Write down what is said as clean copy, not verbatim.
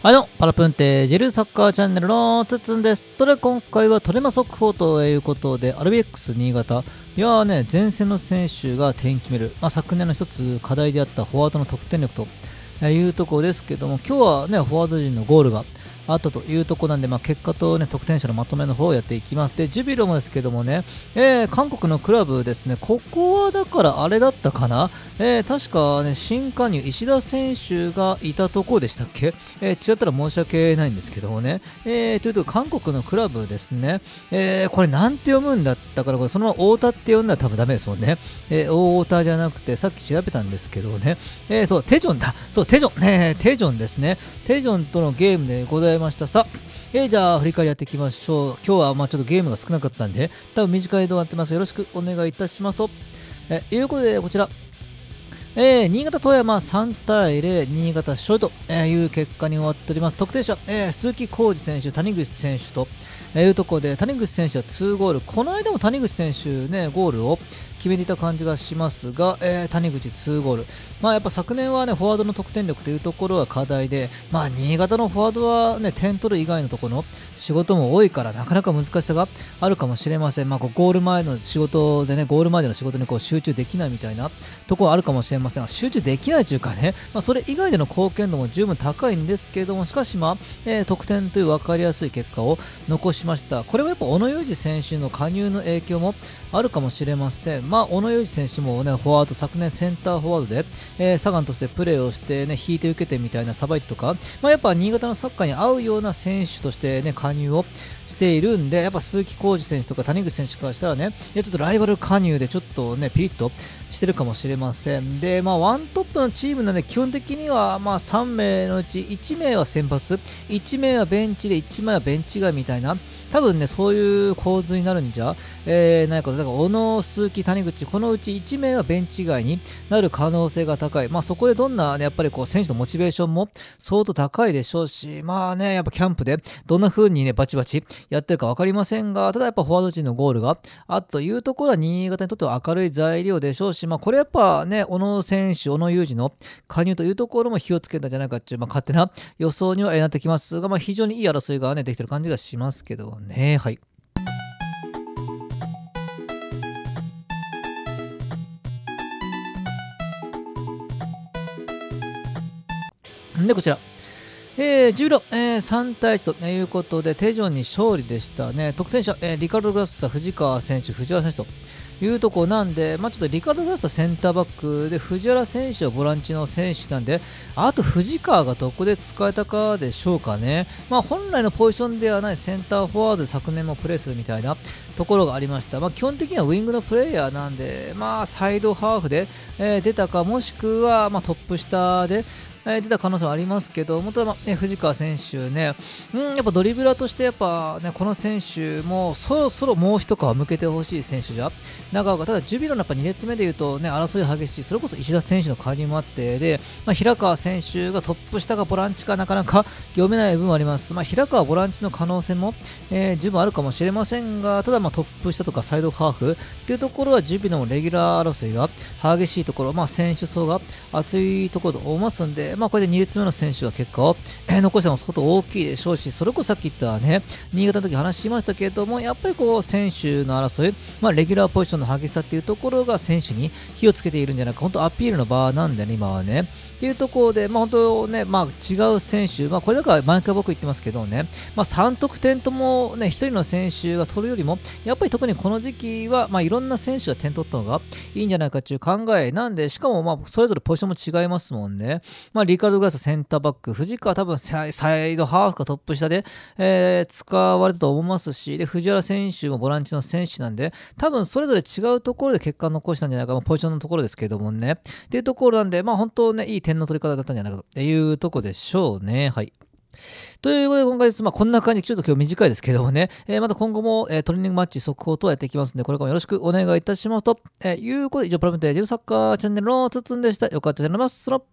パラプンテジェルサッカーチャンネルのつつんです。今回はトレマ速報ということで、RBX 新潟。いやーね、前線の選手が点決める。昨年の一つ課題であったフォワードの得点力というところですけども、今日はね、フォワード陣のゴールがあったというところなんで、結果とね、得点者のまとめの方をやっていきます。で、ジュビロもですけどもね、韓国のクラブですね、ここはだからあれだったかな、確かね、新加入、石田選手がいたところでしたっけ、違ったら申し訳ないんですけどもね、というと、韓国のクラブですね、これなんて読むんだったから、これそのまま太田って読んだら多分ダメですもんね。太田じゃなくて、さっき調べたんですけどね、そう、テジョンだ、そう、テジョン、テジョンですね、テジョンとのゲームでございました。さあ、じゃあ振り返りやっていきましょう。今日はちょっとゲームが少なかったんで、多分短い動画やってます。よろしくお願いいたしますと。いうことで、こちら。新潟富山3対0、新潟勝利という結果に終わっております。得点者、鈴木浩二選手、谷口選手というところで、谷口選手は2ゴール。この間も谷口選手ね、ゴールを決めていた感じがしますが、谷口2ゴール。やっぱ昨年はね、フォワードの得点力というところが課題で、新潟のフォワードはね、点取る以外のところの仕事も多いから、なかなか難しさがあるかもしれません。ゴール前の仕事でね、ゴール前での仕事に集中できないみたいなところはあるかもしれませんが、集中できないというかね、それ以外での貢献度も十分高いんですけれども、しかし得点という分かりやすい結果を残しました。これはやっぱ小野裕二選手の加入の影響もあるかもしれません。小野裕二選手もね、フォワード、昨年センターフォワードで、サガンとしてプレーをしてね、引いて受けてみたいなさばいてとか、やっぱ新潟のサッカーに合うような選手としてね、加入をしているんで、やっぱ鈴木浩二選手とか谷口選手からしたらね、ちょっとライバル加入でちょっとね、ピリッとしてるかもしれません。で、ワントップのチームなんで、基本的には3名のうち1名は先発、1名はベンチで1名はベンチ外みたいな、多分ね、そういう構図になるんじゃないかと。だから、小野、鈴木、谷口、このうち1名はベンチ外になる可能性が高い。そこでどんなね、やっぱり選手のモチベーションも相当高いでしょうし、やっぱキャンプでどんな風にね、バチバチやってるか分かりませんが、ただやっぱフォワード陣のゴールがあったというところは、新潟にとっては明るい材料でしょうし、これやっぱね、小野選手、小野裕二の加入というところも火をつけたんじゃないかっていう、勝手な予想にはなってきますが、非常にいい争いがね、できてる感じがしますけどね。はい。で、こちら。ジュビロ、3対1ということで、テジョンに勝利でしたね。得点者、リカルド・グラッサ、藤川選手、藤原選手というところなんで、ちょっとリカルド・グラッサセンターバックで、藤原選手はボランチの選手なんで、あと藤川がどこで使えたかでしょうかね。本来のポジションではないセンターフォワードで昨年もプレーするみたいなところがありました。基本的にはウイングのプレイヤーなんで、サイドハーフで、出たか、もしくは、トップ下で、出た可能性はありますけど、元は藤川選手ね、やっぱドリブラーとしてやっぱね、この選手もそろそろもう一皮向けてほしい選手じゃなかなか。ただジュビロのやっぱ2列目でいうとね、争い激しい、それこそ石田選手の加入もあって、で、平川選手がトップ下かボランチかなかなか読めない部分はあります。平川ボランチの可能性も、十分あるかもしれませんが、ただトップ下とかサイドハーフっていうところはジュビロのレギュラー争いが激しいところ、選手層が厚いところと思いますんで、これで2列目の選手が結果を、残したのも相当大きいでしょうし、それこそさっき言ったね、新潟の時話しましたけれども、やっぱり選手の争い、レギュラーポジションの激しさっていうところが選手に火をつけているんじゃないか、本当アピールの場なんでね、今はね。っていうところで、本当ね、違う選手、これだから毎回僕言ってますけどね、3得点ともね、1人の選手が取るよりも、やっぱり特にこの時期は、いろんな選手が点取ったのがいいんじゃないかっていう考えなんで、しかもそれぞれポジションも違いますもんね。リカルド・グラスセンターバック、藤川多分サイドハーフかトップ下で、使われたと思いますし、で、藤原選手もボランチの選手なんで、多分それぞれ違うところで結果を残したんじゃないか、ポジションのところですけどもね。っていうところなんで、本当ね、いい点の取り方だったんじゃないかというところでしょうね。はい。ということで、今回です。こんな感じ、ちょっと今日短いですけどもね、また今後も、トレーニングマッチ速報等やっていきますので、これからもよろしくお願いいたしますと。いうことで、以上、パラメータージェルサッカーチャンネルのつつんでした。よかったらます。